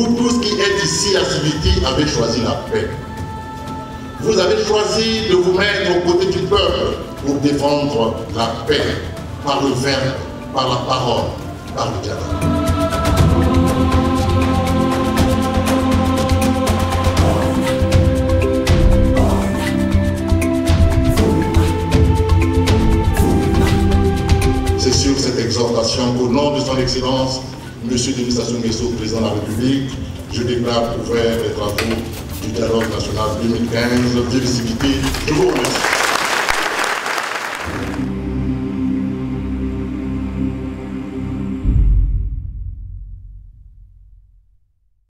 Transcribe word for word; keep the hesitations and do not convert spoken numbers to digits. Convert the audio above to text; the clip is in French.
Vous tous qui êtes ici à Civiti avez choisi la paix. Vous avez choisi de vous mettre aux côtés du peuple pour défendre la paix par le verbe, par la parole, par le dialogue. C'est sur cette exhortation qu'au nom de son Excellence, M. Denis Sassou Nguesso, président de la République, je déclare ouvert les travaux du dialogue national deux mille quinze de Civiti. Je vous remercie.